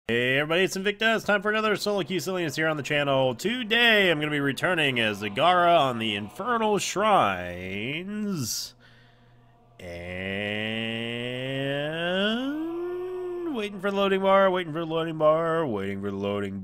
Hey everybody, it's Invicta. It's time for another Solo Queue Silliness here on the channel. Today I'm going to be returning as Zagara on the Infernal Shrines. And waiting for the loading bar, waiting for the loading bar, waiting for the loading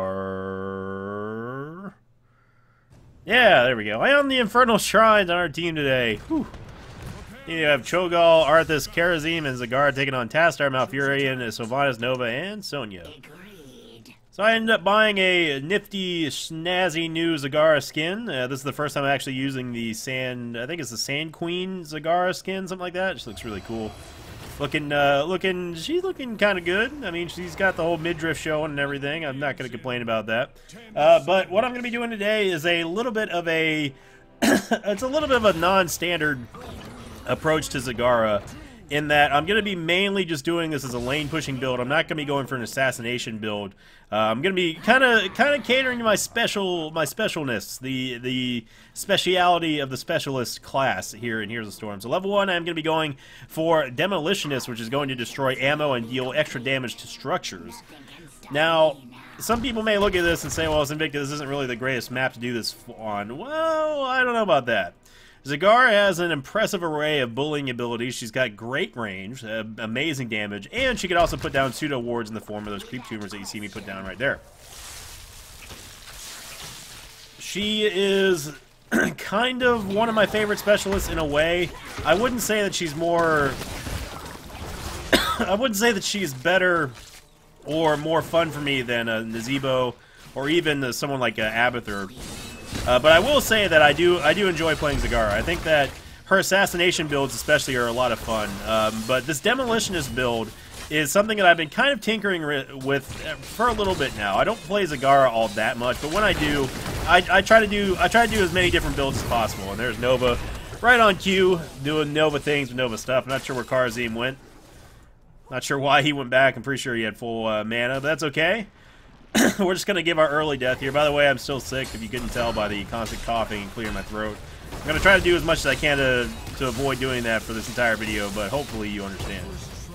bar. Yeah, there we go. I am the Infernal Shrines on our team today. Whew. You have Cho'Gall, Arthas, Kharazim, and Zagara taking on Tassadar, Malfurion, Sylvanas, Nova, and Sonya. So I ended up buying a nifty, snazzy new Zagara skin. This is the first time I'm actually using the Sand... I think it's the Sand Queen Zagara skin, something like that. She looks really cool. She's looking kind of good. I mean, she's got the whole midriff showing and everything. I'm not going to complain about that. But what I'm going to be doing today is a little bit of a... it's a little bit of a non-standard approach to Zagara, in that I'm going to be mainly just doing this as a lane pushing build. I'm not going to be going for an assassination build. I'm going to be kind of catering to my specialness, the speciality of the specialist class here in Heroes of Storm. So level 1, I'm going to be going for Demolitionist, which is going to destroy ammo and deal extra damage to structures. Now, some people may look at this and say, well, Invicta, this isn't really the greatest map to do this on. Well, I don't know about that. Zagara has an impressive array of bullying abilities. She's got great range, amazing damage, and she can also put down pseudo wards in the form of those creep tumors that you see me put down right there. She is kind of one of my favorite specialists in a way. I wouldn't say that she's more... I wouldn't say that she's better or more fun for me than a Nazeebo or even someone like Abathur. But I will say that I do enjoy playing Zagara. I think that her assassination builds especially are a lot of fun. But this Demolitionist build is something that I've been kind of tinkering with for a little bit now. I don't play Zagara all that much, but when I do, I try to do as many different builds as possible. And there's Nova right on cue, doing Nova things with Nova stuff. I'm not sure where Kharazim went. Not sure why he went back. I'm pretty sure he had full mana, but that's okay. We're just going to give our early death here. By the way, I'm still sick, if you couldn't tell by the constant coughing and clearing my throat. I'm going to try to do as much as I can to avoid doing that for this entire video, but hopefully you understand.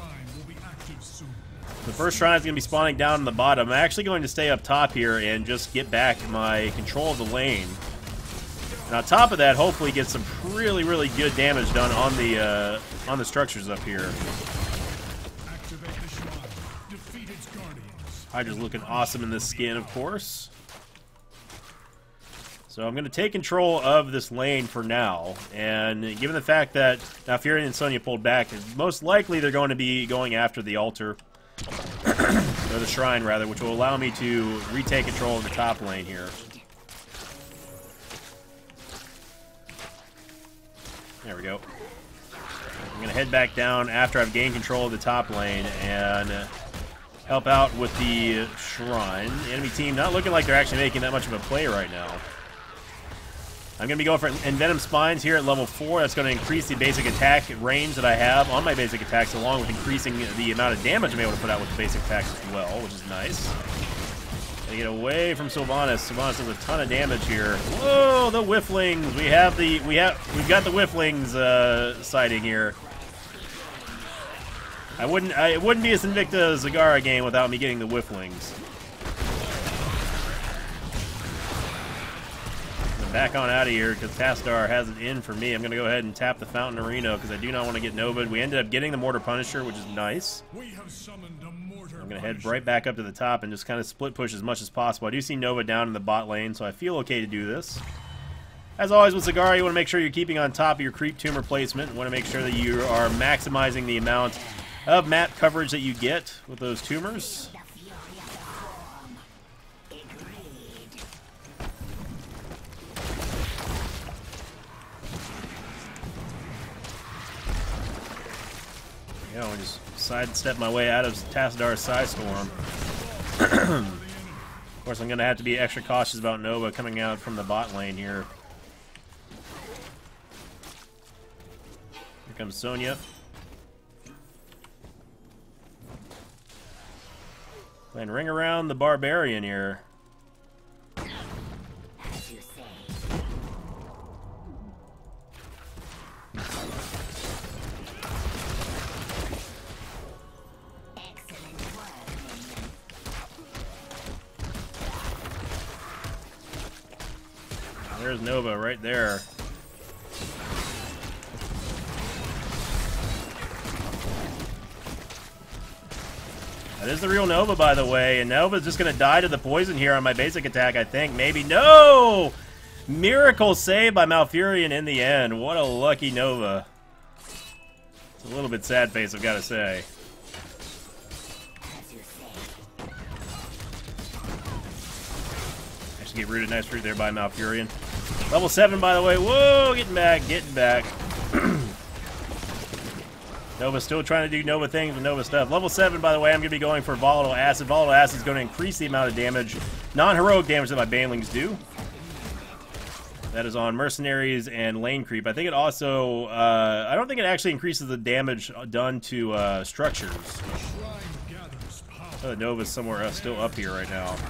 The first shrine is going to be spawning down in the bottom. I'm actually going to stay up top here and just get back my control of the lane. And on top of that, hopefully get some really, really good damage done on the structures up here. Hydra's looking awesome in this skin, of course. So I'm going to take control of this lane for now. And given the fact that Malfurion and Sonya pulled back, most likely they're going to be going after the altar. Or the shrine, rather, which will allow me to retake control of the top lane here. There we go. I'm going to head back down after I've gained control of the top lane and... help out with the shrine. The enemy team not looking like they're actually making that much of a play right now. I'm going to be going for Envenom Spines here at level 4. That's going to increase the basic attack range that I have on my basic attacks, along with increasing the amount of damage I'm able to put out with the basic attacks as well, which is nice. Gotta get away from Sylvanas. Sylvanas does a ton of damage here. Whoa, the Whifflings! We've got the Whifflings sighting here. It wouldn't be a Invicta Zagara game without me getting the Whifflings. I'm back on out of here because Tassadar has it in for me. I'm going to go ahead and tap the Fountain Arena because I do not want to get Nova. We ended up getting the Mortar Punisher, which is nice. I'm going to head right back up to the top and just kind of split push as much as possible. I do see Nova down in the bot lane, so I feel okay to do this. As always with Zagara, you want to make sure you're keeping on top of your creep tumor placement. You want to make sure that you are maximizing the amount of map coverage that you get with those tumors. You know, I just sidestep my way out of Tassadar's Psystorm. Of course, I'm going to have to be extra cautious about Nova coming out from the bot lane here. Here comes Sonya. And ring around the Barbarian here. As you say. Excellent work, minion. There's Nova right there. That is the real Nova, by the way, and Nova's just going to die to the poison here on my basic attack, I think. Maybe. No! Miracle save by Malfurion in the end. What a lucky Nova. It's a little bit sad face, I've got to say. Actually get rooted. Nice root there by Malfurion. Level 7, by the way. Whoa! Getting back, getting back. Nova still trying to do Nova things with Nova stuff. Level 7, by the way, I'm going to be going for Volatile Acid. Volatile Acid is going to increase the amount of damage, non-heroic damage that my Banelings do. That is on Mercenaries and Lane Creep. I think it also, I don't think it actually increases the damage done to structures. Oh, Nova's somewhere else, still up here right now.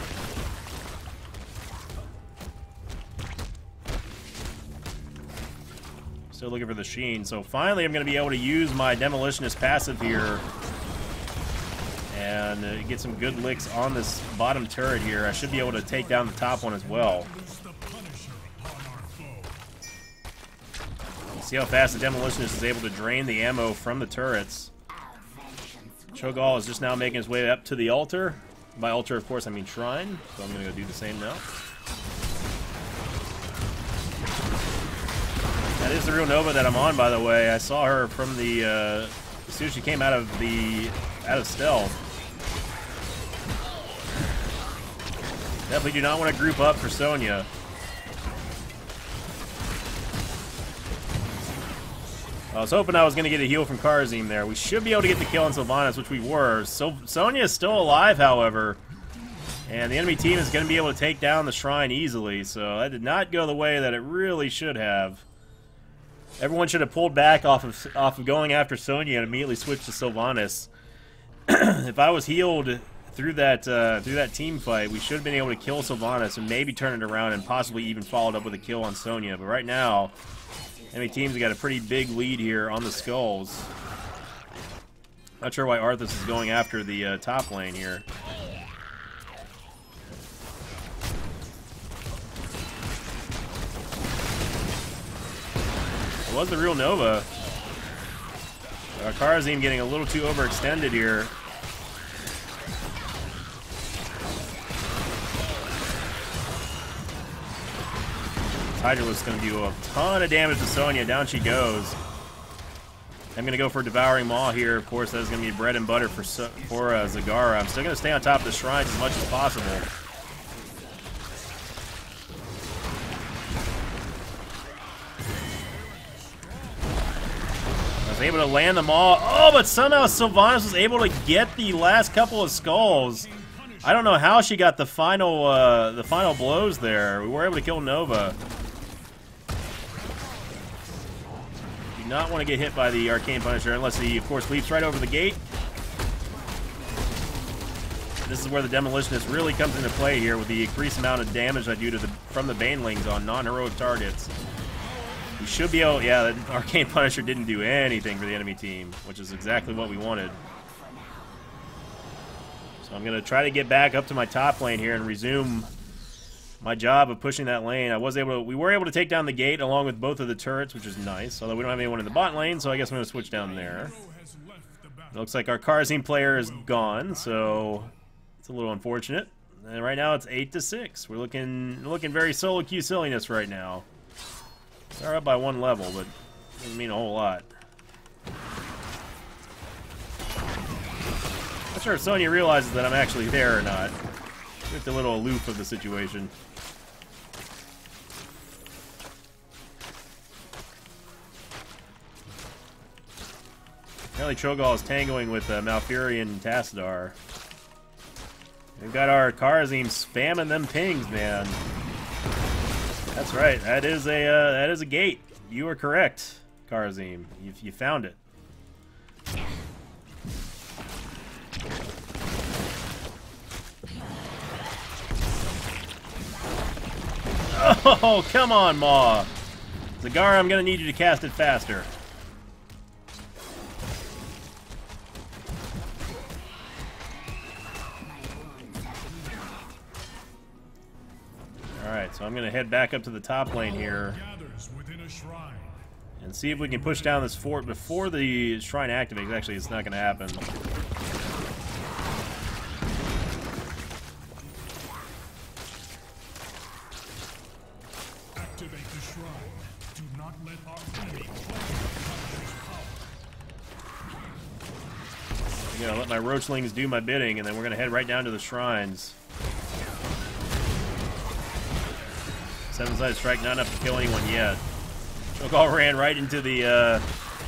Still looking for the Sheen. So finally I'm going to be able to use my Demolitionist passive here and get some good licks on this bottom turret here. I should be able to take down the top one as well. See how fast the Demolitionist is able to drain the ammo from the turrets. Cho'Gall is just now making his way up to the altar. By altar, of course, I mean shrine. So I'm going to go do the same now. That is the real Nova that I'm on, by the way. I saw her from the as soon as she came out of stealth. Definitely do not want to group up for Sonya. I was hoping I was going to get a heal from Kharazim there. We should be able to get the kill on Sylvanas, which we were. So Sonya is still alive, however. And the enemy team is going to be able to take down the shrine easily. So that did not go the way that it really should have. Everyone should have pulled back off of going after Sonya and immediately switched to Sylvanas. If I was healed through that team fight, we should have been able to kill Sylvanas and maybe turn it around and possibly even followed up with a kill on Sonya. But right now, enemy teams have got a pretty big lead here on the skulls. Not sure why Arthas is going after the top lane here. It was the real Nova. Kharazim getting a little too overextended here. Hydralisk is going to do a ton of damage to Sonya. Down she goes. I'm going to go for Devouring Maw here. Of course, that is going to be bread and butter for Zagara. I'm still going to stay on top of the shrines as much as possible. Able to land them all. Oh, but somehow Sylvanas was able to get the last couple of skulls. I don't know how she got the final blows there. We were able to kill Nova. Do not want to get hit by the Arcane Punisher unless he, of course, leaps right over the gate. This is where the Demolitionist really comes into play here with the increased amount of damage I do from the Banelings on non-heroic targets. We should be able, yeah, the Arcane Punisher didn't do anything for the enemy team, which is exactly what we wanted. So I'm going to try to get back up to my top lane here and resume my job of pushing that lane. We were able to take down the gate along with both of the turrets, which is nice, although we don't have anyone in the bot lane, so I guess I'm going to switch down there. It looks like our Kharazim player is gone, so it's a little unfortunate. And right now it's 8-6. We're looking very solo queue silliness right now. They're up by 1 level, but doesn't mean a whole lot. Not sure if Sonya realizes that I'm actually there or not. Just a little aloof of the situation. Apparently Cho'Gall is tangoing with Malfurion and Tassadar. We've got our Kharazim spamming them pings, man. That's right. That is a gate. You are correct, Kharazim. You found it. Oh, come on, Maw. Zagara, I'm gonna need you to cast it faster. Alright. So I'm going to head back up to the top lane here and see if we can push down this fort before the shrine activates. Actually, it's not going to happen. Activate the shrine. Do not let our enemy I'm going to let my roachlings do my bidding, and then we're going to head right down to the shrines. Seven-sided strike, not enough to kill anyone yet. Cho'Gall ran right into the,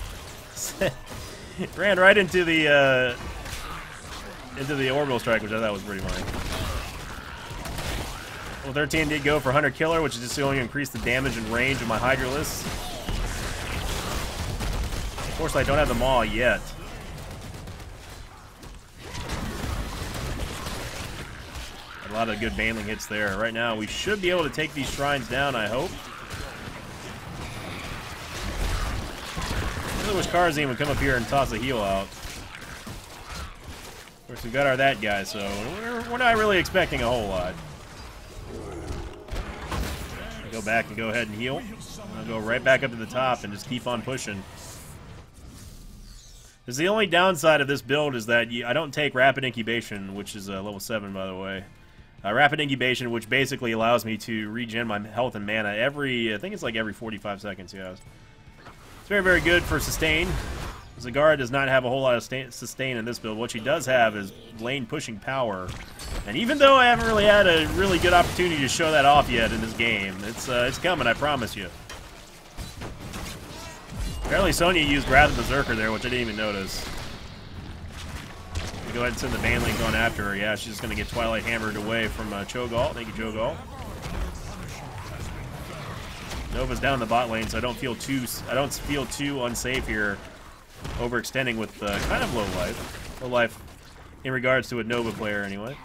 ran right into the orbital strike, which I thought was pretty funny. Well, 13 did go for Hunter Killer, which is just going to increase the damage and range of my Hydralisk. Of course, I don't have the Maw yet. A lot of good Baneling hits there. Right now, we should be able to take these shrines down, I hope. I really wish Karazim would come up here and toss a heal out. Of course, we've got our that guy, so we're not really expecting a whole lot. Go back and go ahead and heal. I'll go right back up to the top and just keep on pushing. Because the only downside of this build is that I don't take Rapid Incubation, which is level 7, by the way. Rapid Incubation, which basically allows me to regen my health and mana every, I think it's like every 45 seconds, yeah. It's very, very good for sustain. Zagara does not have a whole lot of sustain in this build. What she does have is lane pushing power. And even though I haven't really had a really good opportunity to show that off yet in this game, it's coming, I promise you. Apparently Sonya used Wrath of Berserker there, which I didn't even notice. Go ahead and send the Baneling going after her. Yeah, she's just going to get Twilight hammered away from Cho'Gall. Thank you, Cho'Gall. Nova's down in the bot lane, so I don't feel too unsafe here, overextending with kind of low life in regards to a Nova player anyway.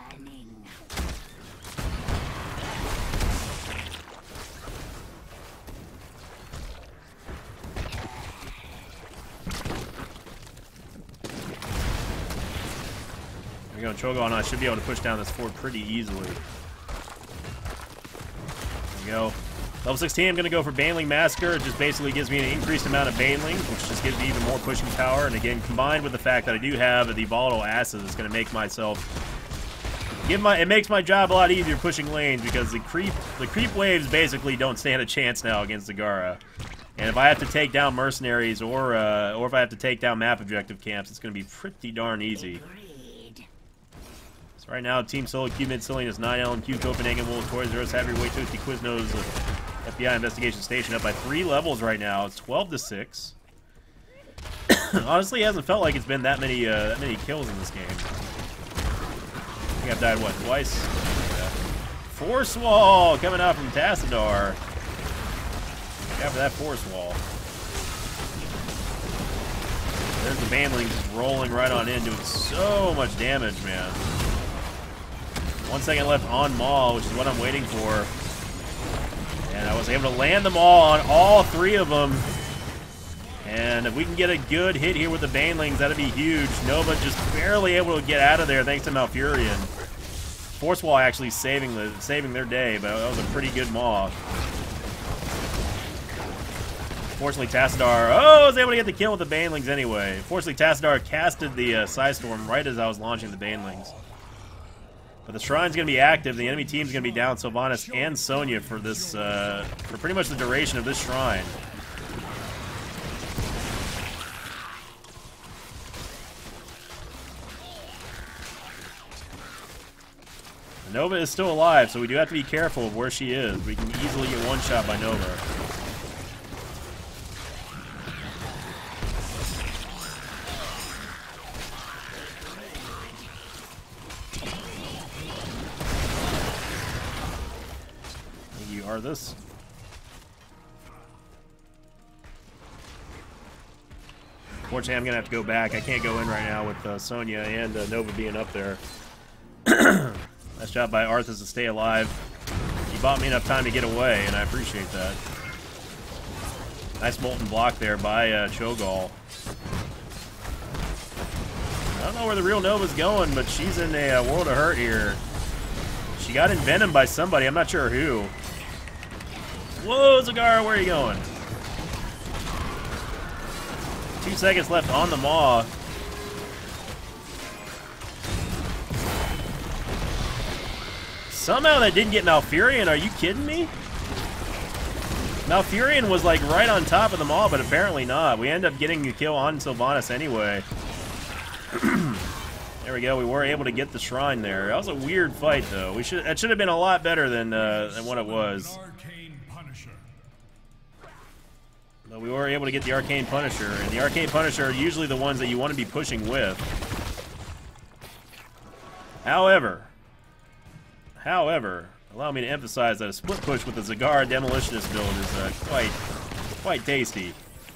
There we go, Cho'Gall and I should be able to push down this fort pretty easily. There we go. Level 16, I'm going to go for Baneling Massacre. It just basically gives me an increased amount of Banelings, which just gives me even more pushing power. And again, combined with the fact that I do have the Volatile Acid, it's going to make myself... it makes my job a lot easier pushing lanes, because the creep waves basically don't stand a chance now against Zagara. And if I have to take down mercenaries or if I have to take down map objective camps, it's going to be pretty darn easy. So right now, Team Solo Q Mid-Cillian is 9 LMQ, Copenhagen Wolves, Toys R Us, Heavy Weight, Toasty Quiznos, FBI Investigation Station up by 3 levels right now. It's 12-6. Honestly, it hasn't felt like it's been that many kills in this game. I think I've died, what, twice? Yeah. Force Wall coming out from Tassadar. After that Force Wall. There's the Baneling just rolling right on in, doing so much damage, man. 1 second left on Maul, which is what I'm waiting for. And I was able to land them all on all 3 of them. And if we can get a good hit here with the Banelings, that'd be huge. Nova just barely able to get out of there thanks to Malfurion. Force Wall actually saving their day, but that was a pretty good Maw. Fortunately, Tassadar... Oh, I was able to get the kill with the Banelings anyway. Fortunately, Tassadar casted the Psystorm right as I was launching the Banelings. But the Shrine's going to be active. The enemy team's going to be down Sylvanas and Sonya for this, for pretty much the duration of this Shrine. Nova is still alive, so we do have to be careful of where she is. We can easily get one-shot by Nova. You are this. Fortunately, I'm going to have to go back. I can't go in right now with Sonya and Nova being up there. Nice job by Arthas to stay alive. He bought me enough time to get away, and I appreciate that. Nice molten block there by Cho'Gall. I don't know where the real Nova's going, but she's in a world of hurt here. She got envenomed by somebody. I'm not sure who. Whoa, Zagara, where are you going? 2 seconds left on the Maw. Somehow that didn't get Malfurion. Are you kidding me? Malfurion was like right on top of the Maw, but apparently not. We end up getting the kill on Sylvanas anyway. There we go. We were able to get the shrine there. That was a weird fight, though. That should have been a lot better than what it was. But we were able to get the Arcane Punisher, and the Arcane Punisher are usually the ones that you want to be pushing with. However, allow me to emphasize that a split push with the Zagara Demolitionist build is quite tasty.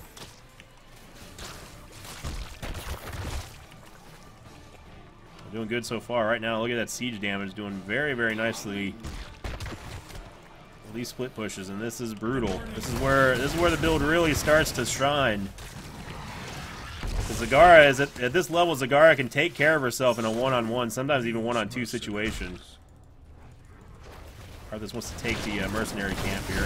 We're doing good so far. Right now, look at that siege damage, doing very, very nicely. These split pushes, and this is brutal. This is where the build really starts to shine. The Zagara is at this level. Zagara can take care of herself in a one-on-one, sometimes even one-on-two situation. Arthas wants to take the mercenary camp here.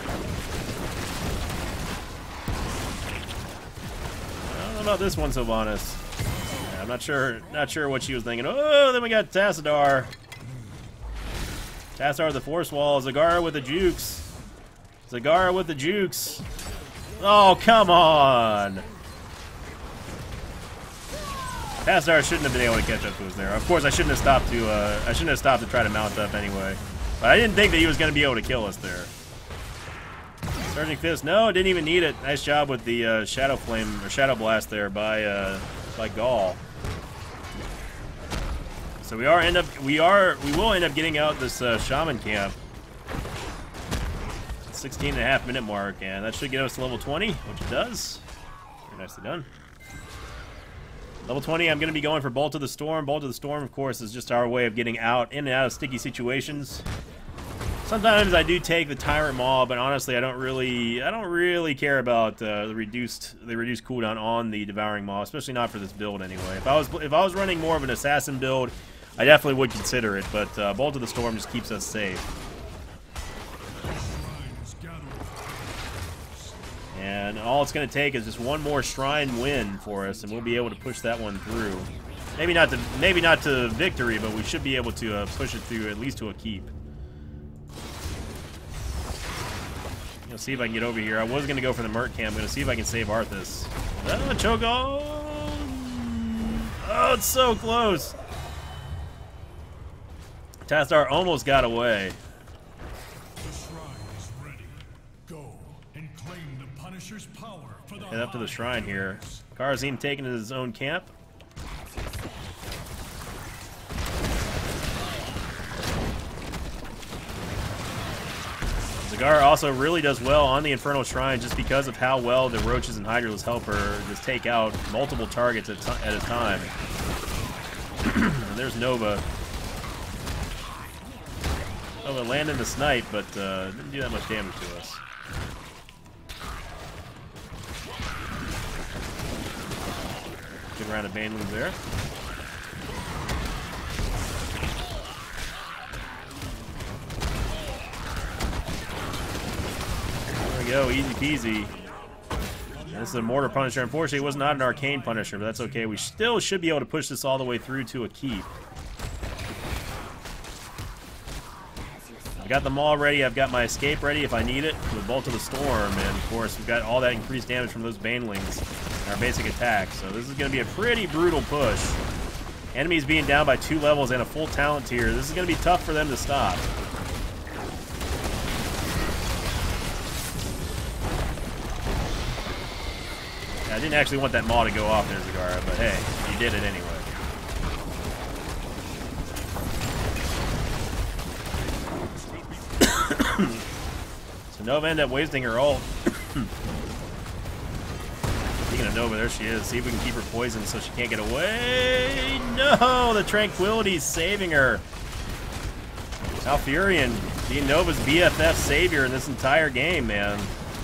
I don't know about this one, Sylvanas. Yeah, I'm not sure what she was thinking. Oh, then we got Tassadar. Tassadar the Force Wall. Zagara with the jukes. Zagara with the jukes. Oh, come on. Tassadar shouldn't have been able to catch up to us there. Of course, I shouldn't have stopped to try to mount up anyway. But I didn't think that he was going to be able to kill us there. Surging Fist. No, didn't even need it. Nice job with the Shadow Flame or Shadow Blast there by Gaul. So we will end up getting out this Shaman camp. 16.5 minute mark, and that should get us to level 20, which it does. Very nicely done. Level 20, I'm going to be going for Bolt of the Storm. Bolt of the Storm, of course, is just our way of getting out, in and out of sticky situations. Sometimes I do take the Tyrant Maw, but honestly, I don't really care about the reduced cooldown on the Devouring Maw, especially not for this build anyway. If I was running more of an assassin build, I definitely would consider it, but Bolt of the Storm just keeps us safe. And all it's going to take is just one more Shrine win for us, and we'll be able to push that one through. Maybe not to victory, but we should be able to push it through at least to a keep. Let's see if I can get over here. I was going to go for the Merc camp. I'm going to see if I can save Arthas. Oh, Cho'Gall! Oh, it's so close! Tassadar almost got away. Head up to the shrine here. Kharazim taking to his own camp. Zagara also really does well on the Infernal Shrine just because of how well the Roaches and Hydrals help her just take out multiple targets at a time. And there's Nova. Nova landed the snipe, but didn't do that much damage to us. Good round of Banelings there. There we go, easy peasy. This is a Mortar Punisher. Unfortunately, it was not an Arcane Punisher, but that's okay. We still should be able to push this all the way through to a keep. I've got the Maul ready. I've got my escape ready if I need it with Bolt of the Storm. And, of course, we've got all that increased damage from those Banelings. Our basic attack, so this is going to be a pretty brutal push. Enemies being down by 2 levels and a full talent tier. This is going to be tough for them to stop. I didn't actually want that Maw to go off there, Zagara, but hey, you did it anyway. So Nova ended up wasting her ult. Speaking of Nova, there she is. See if we can keep her poisoned so she can't get away. No, the Tranquility's saving her. Malfurion being Nova's BFF savior in this entire game, man.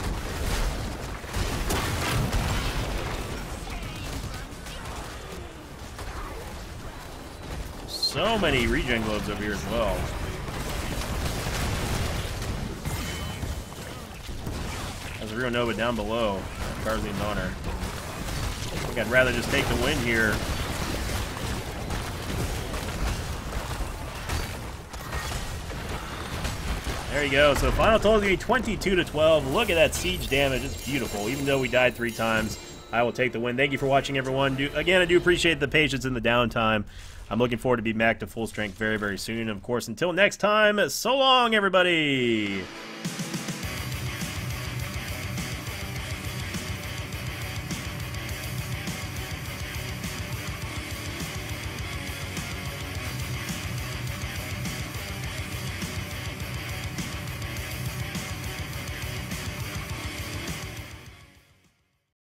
So many regen globes over here as well. Rio Nova down below. Garzine's on her. I think I'd rather just take the win here. There you go. So final total is going to be 22-12. Look at that siege damage. It's beautiful. Even though we died 3 times, I will take the win. Thank you for watching, everyone. Again, I do appreciate the patience in the downtime. I'm looking forward to be back to full strength very, very soon. Of course, until next time, so long, everybody!